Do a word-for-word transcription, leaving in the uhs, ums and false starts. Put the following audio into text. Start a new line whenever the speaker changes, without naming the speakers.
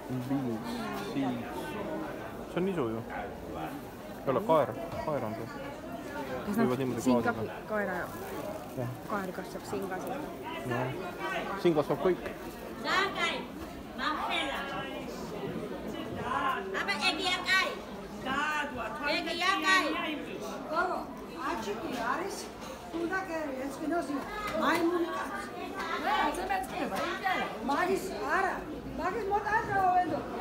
Beans, siis... See on nisu ju. Ei ole, kaer. Kaer on see.
Kas nad siin ka kaera... Kaer kasvab siin ka seda?
Siin kasvab kõik.
Magis ara, magis mot ara wendo.